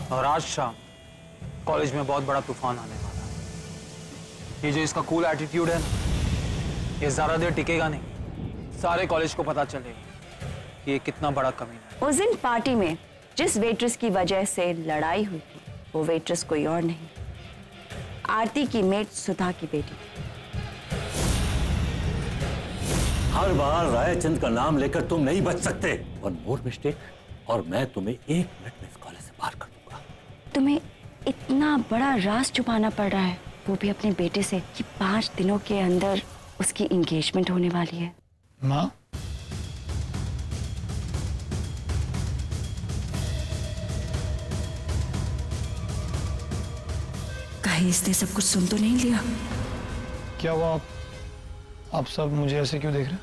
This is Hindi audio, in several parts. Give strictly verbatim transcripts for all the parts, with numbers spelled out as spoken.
और आज शाम कॉलेज में बहुत बड़ा तूफान आने वाला है। ये जो इसका कूल एटीट्यूड है, ये ज्यादा देर टिकेगा नहीं। सारे कॉलेज को पता चलेगा कि ये कितना बड़ा कमीना है। उस दिन पार्टी में जिस वेट्रेस की वजह से लड़ाई हुई थी, वो वेट्रेस कोई और नहीं, आरती की मेट सुधा की बेटी। हर बार रायचंद का नाम लेकर तुम नहीं बच सकते। वन मोर मिस्टेक और मैं तुम्हें एक मिनट में इस कॉलेज से बाहर कर दूंगा। तुम्हें इतना बड़ा राज छुपाना पड़ रहा है, वो भी अपने बेटे से, कि पांच दिनों के अंदर उसकी एंगेजमेंट होने वाली है। माँ, कहीं इसने सब कुछ सुन तो नहीं लिया? क्या हुआ? आप आप सब मुझे ऐसे क्यों देख रहे हैं?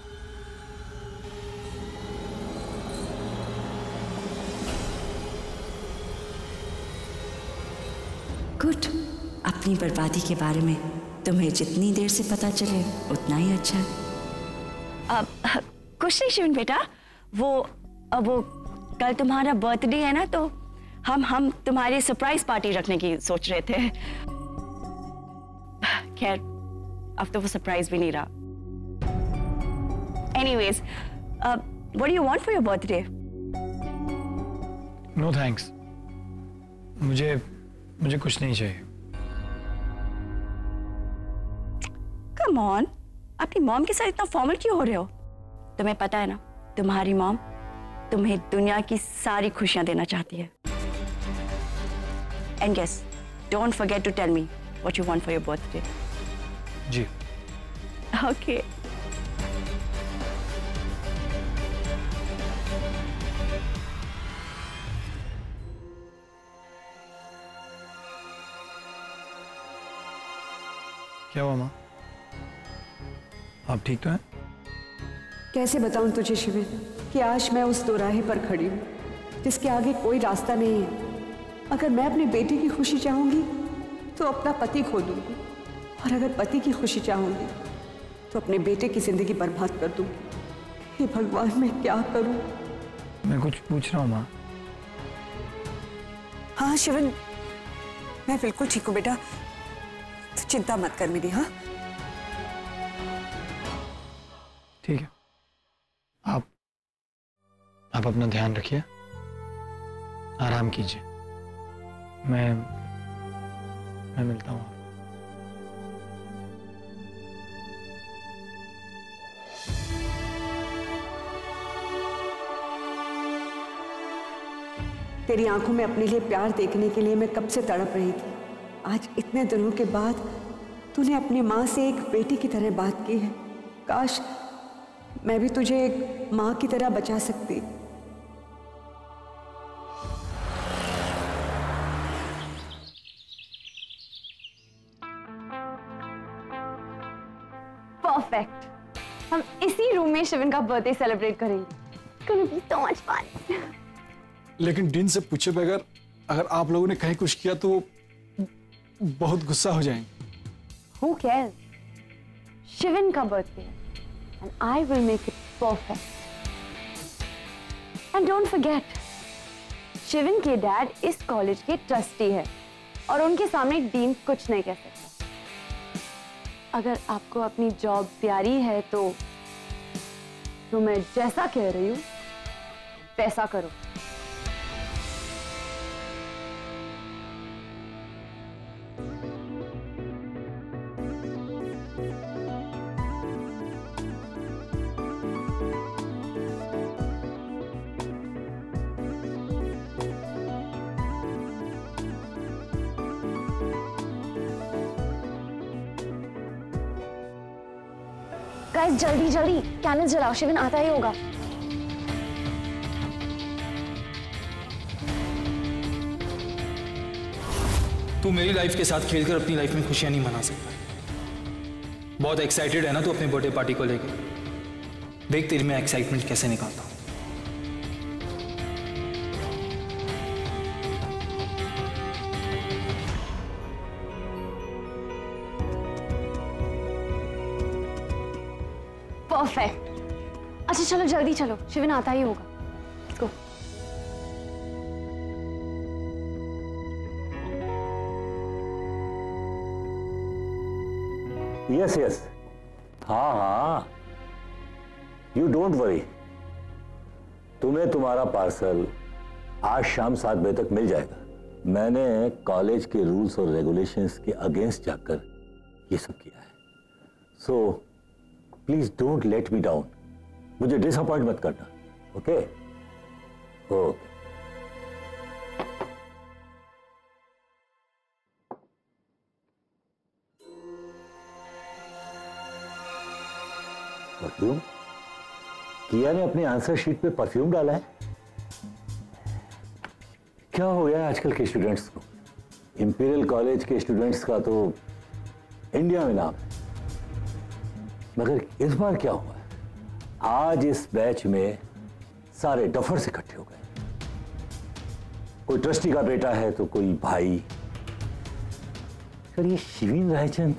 गुड। अपनी बर्बादी के बारे में तुम्हें जितनी देर से पता चले उतना ही अच्छा है। अब कुछ नहीं शिवन बेटा, वो अब वो कल तुम्हारा बर्थडे है ना, तो हम हम तुम्हारी सरप्राइज पार्टी रखने की सोच रहे थे। खैर अब तो वो सरप्राइज भी नहीं रहा। Anyways, what do you want for your birthday? No thanks, मुझे मुझे कुछ नहीं चाहिए। कम ऑन, अपनी मॉम के साथ इतना फॉर्मल क्यों हो रहे हो? तुम्हें पता है ना, तुम्हारी मॉम तुम्हें दुनिया की सारी खुशियां देना चाहती है। And yes, don't forget to tell me what you want for your birthday. जी। ओके। क्या हुआ माँ? आप ठीक तो हैं? कैसे बताऊं तुझे शिविर कि आज मैं उस दोराहे पर खड़ी हूँ जिसके आगे कोई रास्ता नहीं है। अगर मैं अपने बेटे की खुशी चाहूंगी तो अपना पति खो दूंगी, और अगर पति की खुशी चाहूंगी तो अपने बेटे की जिंदगी बर्बाद कर दूंगी। हे भगवान, मैं क्या करूं? मैं कुछ पूछ रहा हूँ माँ। हाँ शिवन, मैं बिल्कुल ठीक हूँ बेटा, तो चिंता मत कर मेरी। हाँ ठीक है, आप आप अपना ध्यान रखिए, आराम कीजिए। मैं मैं मिलता हूँ। तेरी आंखों में अपने लिए प्यार देखने के लिए मैं कब से तड़प रही थी। आज इतने दिनों के बाद तूने अपनी माँ से एक बेटी की तरह बात की है। काश मैं भी तुझे एक माँ की तरह बचा सकती। परफेक्ट, हम इसी रूम में शिवन का बर्थडे सेलिब्रेट करेंगे। Gonna be so much fun. लेकिन डीन से पूछे बगैर अगर आप लोगों ने कहीं कुछ किया तो बहुत गुस्सा हो जाएंगे। Who cares? शिवन का बर्थडे है and I will make it perfect. And don't forget, Sivan के डैड इस कॉलेज के ट्रस्टी है और उनके सामने डीन कुछ नहीं कह सकता। अगर आपको अपनी जॉब प्यारी है तो तो मैं जैसा कह रही हूँ वैसा करो। गाइस जल्दी जल्दी कैंडल जलाओ, शिवन आता ही होगा। तू मेरी लाइफ के साथ खेलकर अपनी लाइफ में खुशियां नहीं मना सकता। बहुत एक्साइटेड है ना तू अपने बर्थडे पार्टी को लेकर। देख तेरी मैं एक्साइटमेंट कैसे निकालता हूं। परफेक्ट। अच्छा चलो जल्दी चलो, शिवन आता ही होगा। Let's go. यस यस, हाँ हाँ, यू डोंट वरी, तुम्हें तुम्हारा पार्सल आज शाम सात बजे तक मिल जाएगा। मैंने कॉलेज के रूल्स और रेगुलेशंस के अगेंस्ट जाकर ये सब किया है, so please don't let me down, मुझे डिसअपॉइंट मत करना, ओके ओके। परफ्यूम? किया ने अपनी आंसर शीट पे परफ्यूम डाला है? क्या हो गया आजकल के स्टूडेंट्स को? इंपीरियल कॉलेज के स्टूडेंट्स का तो इंडिया में नाम है, मगर इस बार क्या हुआ? आज इस बैच में सारे डफर्स इकट्ठे हो गए। कोई ट्रस्टी का बेटा है तो कोई भाई। सर ये शिवीन रायचंद,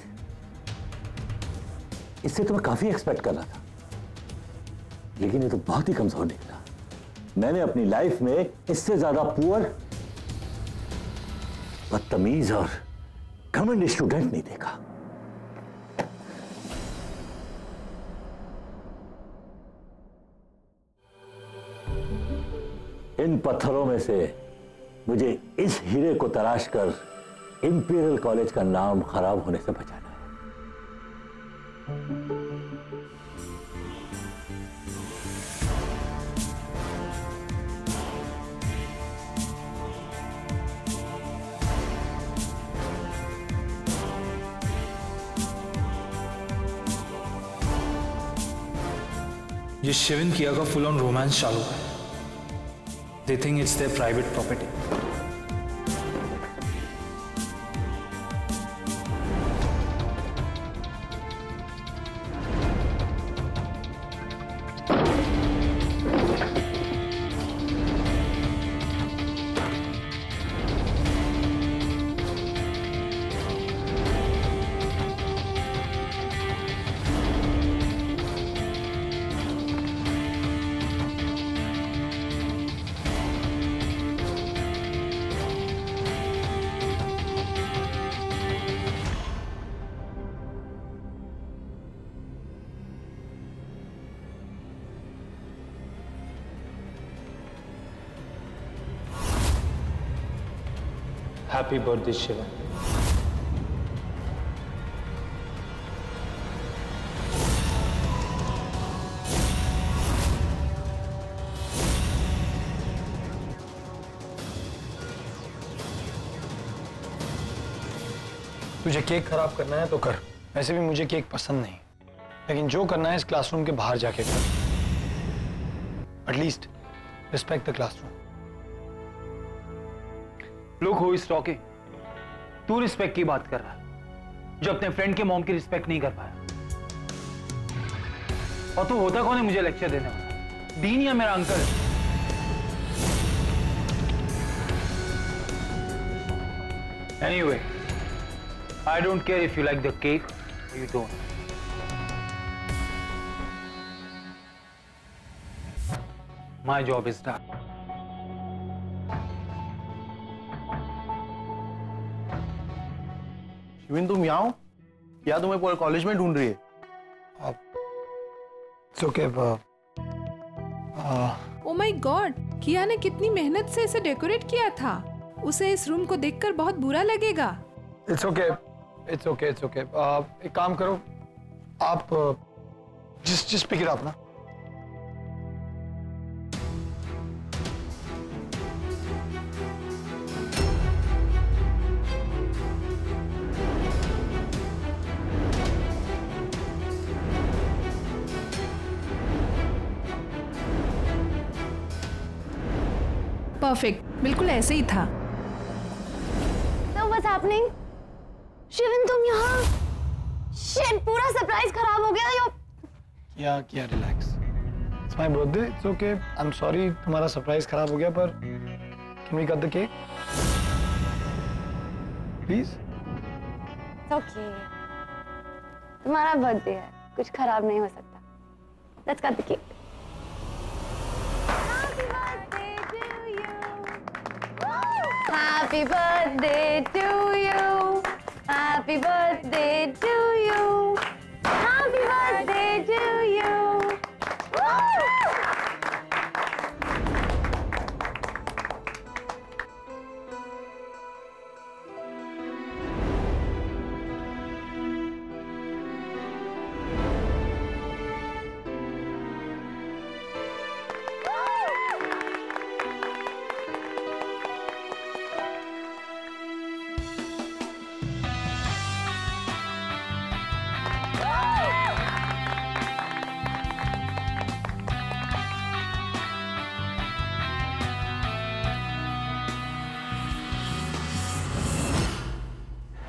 इससे तो मैं काफी एक्सपेक्ट कर रहा था, लेकिन ये तो बहुत ही कमजोर निकला। मैंने अपनी लाइफ में इससे ज्यादा पुअर, बदतमीज और घमंडी स्टूडेंट नहीं देखा। इन पत्थरों में से मुझे इस हीरे को तलाश कर इंपीरियल कॉलेज का नाम खराब होने से बचाना है। ये शिविन किया का फुल ऑन रोमांस चालू है। They think it's their private property. Happy birthday, Shiva. तुझे केक खराब करना है तो कर, वैसे भी मुझे केक पसंद नहीं, लेकिन जो करना है इस क्लासरूम के बाहर जाके कर। At least respect the classroom. Look who is talking. तू रिस्पेक्ट की बात कर रहा है, जो अपने फ्रेंड के मॉम की रिस्पेक्ट नहीं कर पाया। और तू होता कौन है मुझे लेक्चर देने वाला? डीन या मेरा uncle? Anyway, I don't care if you like the cake or you don't. My job is done. Shivin तुम यहाँ हो या तुम्हें पूरे कॉलेज में ढूंढ रही है? ओके। ओ माय गॉड, किया ने कितनी मेहनत से इसे डेकोरेट किया था। उसे इस रूम को देखकर बहुत बुरा लगेगा। It's okay, it's okay, it's okay. एक काम करो, आप जिस जिस पिक इट अप ना। परफेक्ट, बिल्कुल ऐसे ही था। So what's happening? शिविन तुम यहाँ? Shit, पूरा सरप्राइज खराब हो गया। यो क्या क्या, relax, it's my birthday, it's okay. I am sorry तुम्हारा सरप्राइज खराब हो गया, पर can we cut the cake please? Okay, तुम्हारा बर्थडे है, कुछ खराब नहीं हो सकता। Let's cut the cake. Happy birthday to you. Happy birthday to you.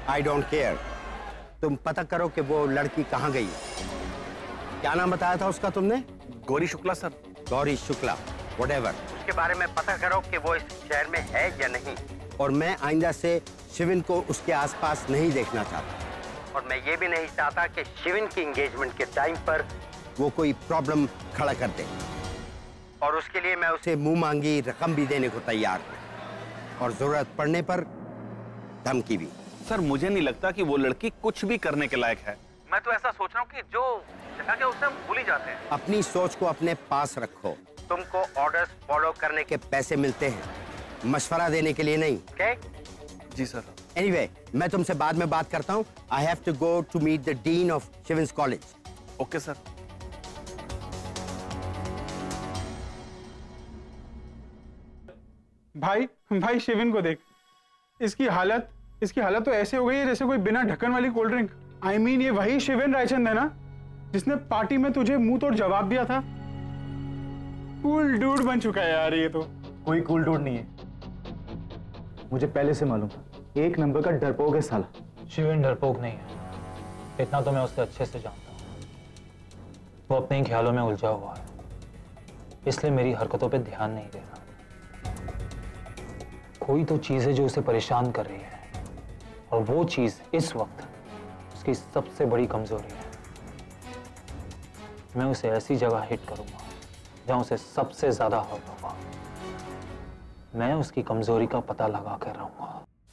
I don't care. तुम पता करो कि वो लड़की कहाँ गई। क्या नाम बताया था उसका तुमने? गौरी शुक्ला सर। गौरी शुक्ला, व्हाटएवर। उसके बारे में पता करो कि वो इस शहर में है या नहीं। और मैं आइंदा से शिविन को उसके आसपास नहीं देखना चाहता। और मैं ये भी नहीं चाहता कि शिविन की एंगेजमेंट के टाइम पर वो कोई प्रॉब्लम खड़ा कर दे। और उसके लिए मैं उसे मुंह मांगी रकम भी देने को तैयार हूँ, और जरूरत पड़ने पर धमकी भी। सर मुझे नहीं लगता कि वो लड़की कुछ भी करने के लायक है। मैं तो ऐसा सोच रहा हूँ कि जो जगह के उसे हम भूल ही जाते हैं। अपनी सोच को अपने पास रखो। तुमको ऑर्डर्स फॉलो करने के पैसे मिलते हैं, मशवरा देने के लिए नहीं। ओके? जी सर। एनीवे, मैं तुमसे बाद में बात करता हूँ। I have to go to meet the dean of Shivin's college. Okay sir. भाई भाई शिविन को देख, इसकी हालत इसकी हालत तो ऐसे हो गई है जैसे कोई बिना ढक्कन वाली कोल्ड ड्रिंक। आई मीन ये वही शिविन रायचंद है ना जिसने पार्टी में तुझे मुंह तोड़ जवाब दिया था। कूल डूड बन चुका है यार ये तो। कोई कूल डूड नहीं है, मुझे पहले से मालूम था। एक नंबर का डरपोक है साला। शिविन डरपोक नहीं है, इतना तो मैं उससे अच्छे से जानता हूँ। वो अपने ही ख्यालों में उलझा हुआ है, इसलिए मेरी हरकतों पे ध्यान नहीं दे रहा। कोई तो चीज है जो उसे परेशान कर रही है, और वो चीज इस वक्त उसकी सबसे बड़ी कमजोरी है। मैं उसे ऐसी जगह हिट करूंगा जहां उसे सबसे ज्यादा हर्ट होगा। मैं उसकी कमजोरी का पता लगा कर रहूंगा।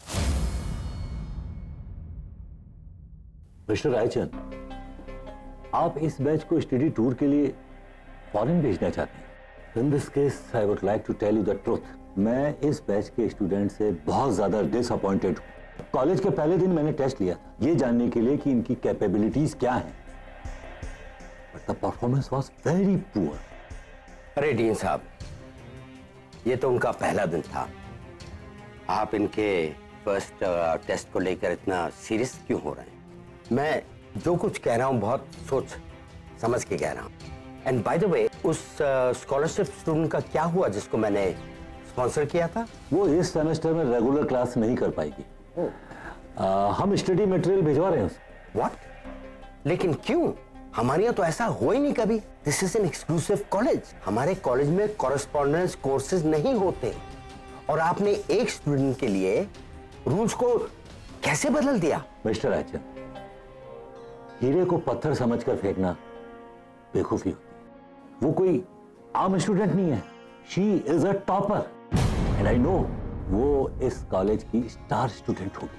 मिस्टर रायचंद, आप इस बैच को स्टडी टूर के लिए फॉरेन भेजना चाहते हैं। In this case I would like to tell you the truth. मैं इस बैच के स्टूडेंट से बहुत ज्यादा डिसअपॉइंटेड हूं। कॉलेज के पहले दिन मैंने टेस्ट लिया था ये जानने के लिए कि इनकी कैपेबिलिटीज क्या हैं, but the performance was very poor. अरे डीन साहब, ये तो उनका पहला दिन था। आप इनके फर्स्ट टेस्ट को लेकर इतना सीरियस क्यों हो रहे हैं? मैं जो कुछ कह रहा हूँ बहुत सोच समझ के कह रहा हूँ। एंड बाय द वे, उस स्कॉलरशिप uh, स्टूडेंट का क्या हुआ जिसको मैंने स्पॉन्सर किया था? वो इस सेमेस्टर में रेगुलर क्लास नहीं कर पाएगी। आ, हम स्टडी मटेरियल भिजवा रहे हैं उसे। व्हाट? लेकिन क्यों? हमारे यहाँ तो ऐसा हो ही नहीं कभी। This is an exclusive college. हमारे कॉलेज में कॉरेस्पॉन्डेंस कोर्सेज नहीं होते, और आपने एक स्टूडेंट के लिए रूल्स को कैसे बदल दिया? मिस्टर रायचंद, हीरे को पत्थर समझकर फेंकना बेवकूफी होती है। वो कोई आम स्टूडेंट नहीं है। She is a topper, and I know वो इस कॉलेज की स्टार स्टूडेंट होगी।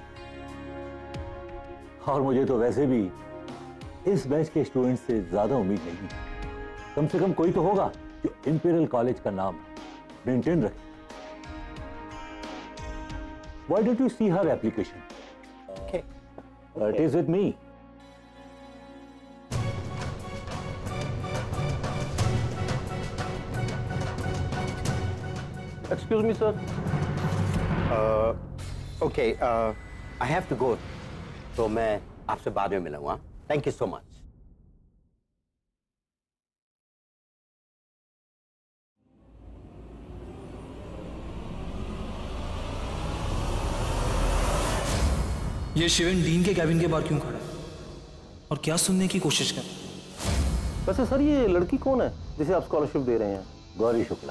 और मुझे तो वैसे भी इस बैच के स्टूडेंट से ज्यादा उम्मीद नहीं है। कम से कम कोई तो होगा जो इंपीरियल कॉलेज का नाम मेंटेन रखे। Why don't you see her application? Okay. Uh, it is with me. Excuse me, sir. Uh, okay, uh, I have to go. तो मैं आपसे बाद में मिलूंगा। Thank you so much. ये शिविन डीन के कैबिन के बाहर क्यों खड़ा है और क्या सुनने की कोशिश कर रहा है? वैसे सर ये लड़की कौन है जिसे आप स्कॉलरशिप दे रहे हैं? गौरी शुक्ला।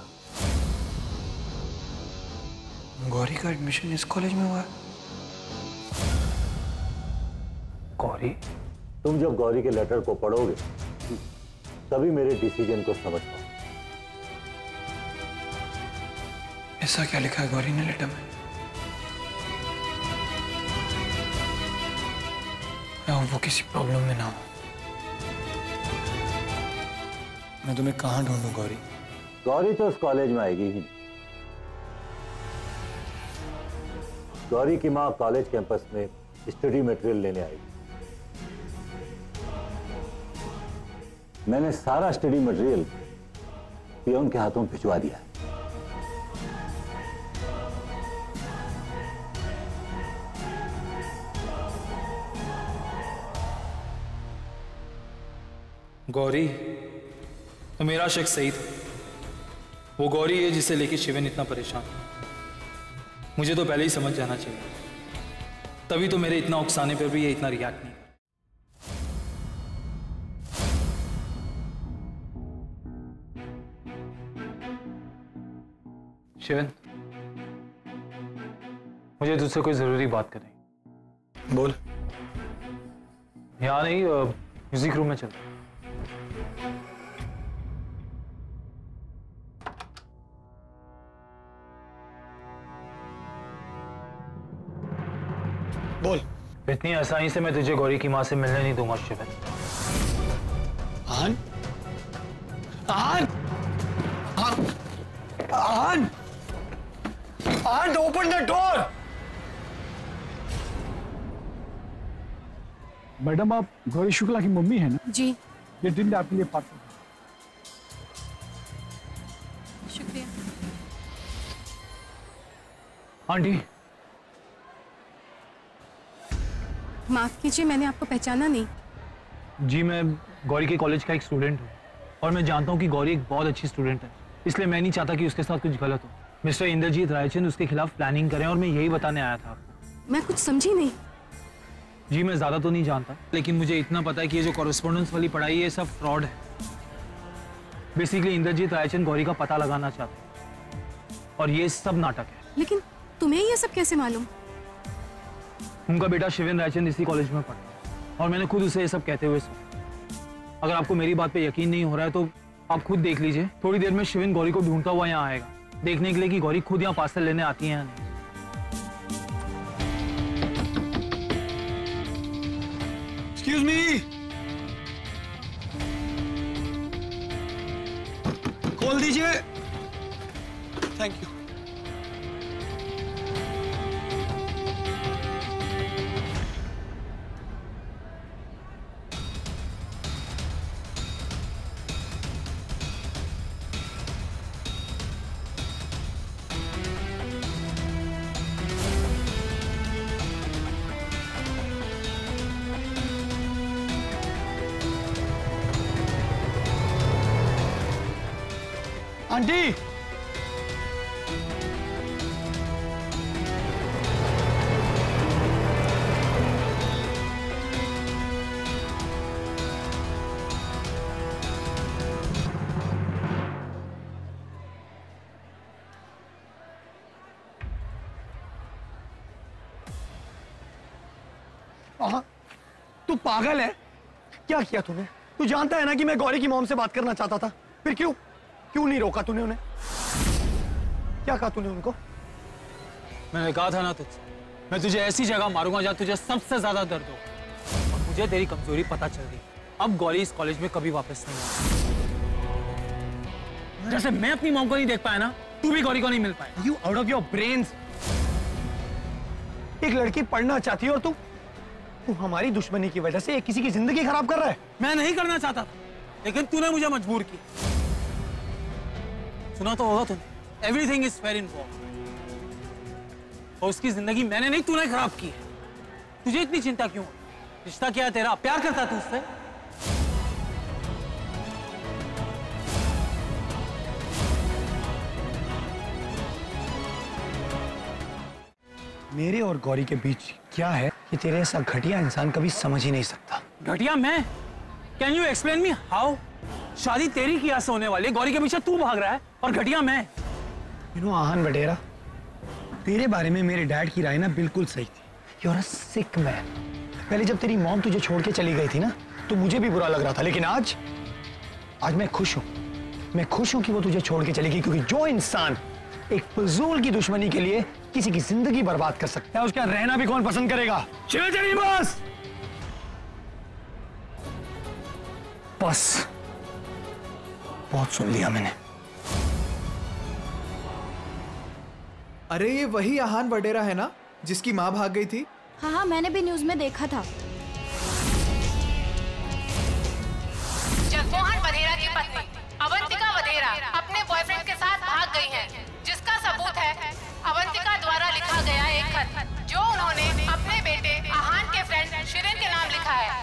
गौरी का एडमिशन इस कॉलेज में हुआ है? गौरी? तुम जब गौरी के लेटर को पढ़ोगे तभी मेरे डिसीजन को समझ पाओ। ऐसा क्या लिखा है गौरी ने लेटर में? वो किसी प्रॉब्लम में ना हो। मैं तुम्हें कहां ढूंढूं गौरी? गौरी तो इस कॉलेज में आएगी ही नहीं। गौरी की मां कॉलेज कैंपस में स्टडी मटेरियल लेने आएगी। मैंने सारा स्टडी मटेरियल पियोन के हाथों भिजवा दिया है। गौरी, तो मेरा शक सही था। वो गौरी है जिसे लेके शिविन इतना परेशान है। मुझे तो पहले ही समझ जाना चाहिए, तभी तो मेरे इतना उकसाने पर भी ये इतना रिएक्ट नहीं। शिवन, मुझे तुझसे कोई जरूरी बात करनी। बोल। यहाँ नहीं, म्यूजिक रूम में चल। बोल। इतनी आसानी से मैं तुझे गौरी की माँ से मिलने नहीं दूंगा शिवन। आन? आन? आन? आन, ओपन द डोर। मैडम, आप गौरी शुक्ला की मम्मी है ना? जी। ये दिन आपके लिए पार्सल। शुक्रिया। आंटी। माफ कीजिए, मैंने आपको पहचाना नहीं। जी, मैं गौरी के कॉलेज का एक स्टूडेंट हूँ और मैं जानता हूँ कि गौरी एक बहुत अच्छी स्टूडेंट है, इसलिए मैं नहीं चाहता कि उसके साथ कुछ गलत हो। मिस्टर इंद्रजीत रायचंद उसके खिलाफ प्लानिंग करें और मैं यही बताने आया था आपको। मैं कुछ समझी नहीं। जी, मैं ज्यादा तो नहीं जानता, लेकिन मुझे इतना पता है कि ये जो कॉरेस्पॉन्डेंस वाली पढ़ाई है सब फ्रॉड है। बेसिकली इंद्रजीत रायचंद गौरी का पता लगाना चाहते हैं और ये सब नाटक है। लेकिन तुम्हें ये सब कैसे मालूम? उनका बेटा शिवन रायचंद इसी कॉलेज में पढ़ता है और मैंने खुद उसे ये सब कहते हुए सुना। अगर आपको मेरी बात पे यकीन नहीं हो रहा है तो आप खुद देख लीजिए। थोड़ी देर में शिवन गौरी को ढूंढता हुआ यहाँ आएगा, देखने के लिए कि गौरी खुद यहाँ पार्सल लेने आती है या नहीं। एक्सक्यूज मी, खोल दीजिए। Thank you. आंटी, तू पागल है? क्या किया तूने? तू जानता है ना कि मैं गौरी की मॉम से बात करना चाहता था, फिर क्यों क्यों नहीं रोका तूने उन्हें? क्या कहा तूने उनको? मैंने कहा था ना तुझसे, मैं तुझे ऐसी जगह मारूंगा जहां तुझे सबसे ज्यादा दर्द हो। और मुझे तेरी कमजोरी पता चल गई। अब गौरी इस कॉलेज में कभी वापस नहीं आएगी। जैसे मैं अपनी मॉम को नहीं देख पाया ना, तू भी गौरी को नहीं मिल पाया। You out of your brains. एक लड़की पढ़ना चाहती है और तू तू हमारी दुश्मनी की वजह से किसी की जिंदगी खराब कर रहा है। मैं नहीं करना चाहता था, लेकिन तूने मुझे मजबूर किया। सुना तो होगा तूने, everything is fair in war. और उसकी जिंदगी मैंने नहीं, तूने खराब की है। तुझे इतनी चिंता क्यों? रिश्ता क्या है तेरा? प्यार करता तू उससे? मेरे और गौरी के बीच क्या है कि तेरे ऐसा घटिया इंसान कभी समझ ही नहीं सकता। घटिया मैं? Can you explain me how? शादी तेरी की आस होने वाली है, गौरी के पीछे तू भाग रहा है और घटिया मैं। यू नो आहान बटेरा, तेरे बारे में मेरे डैड की राय ना बिल्कुल सही थी। You are a sick man. पहले जब तेरी मॉम तुझे छोड़ के चली गई थी ना, तो मुझे भी बुरा लग रहा था, लेकिन आज आज मैं खुश हूं। मैं खुश हूं कि वो तुझे छोड़ के चली गई, क्योंकि जो इंसान एक फजूल की दुश्मनी के लिए किसी की जिंदगी बर्बाद कर सकता है, उसका रहना भी कौन पसंद करेगा? चल चली बस बस बहुत सुन लिया मैंने। अरे ये वही आहान वडेरा है ना जिसकी माँ भाग गई थी? हाँ हाँ, मैंने भी न्यूज में देखा था। जगमोहन वधेरा की पत्नी अवंतिका वधेरा अपने बॉयफ्रेंड के साथ भाग गई हैं, जिसका सबूत है अवंतिका द्वारा लिखा गया एक खत, जो उन्होंने अपने बेटे आहान के फ्रेंड शिविन के नाम लिखा है।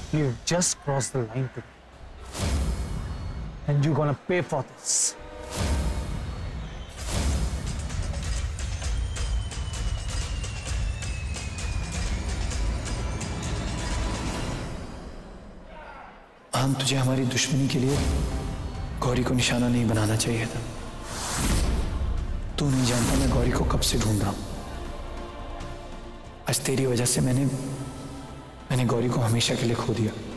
You just crossed the line today. And you're gonna pay for this. हम तुझे हमारी दुश्मनी के लिए गौरी को निशाना नहीं बनाना चाहिए था। तू नहीं जानता मैं गौरी को कब से ढूंढ रहा हूं। आज तेरी वजह से मैंने मैंने गौरी को हमेशा के लिए खो दिया।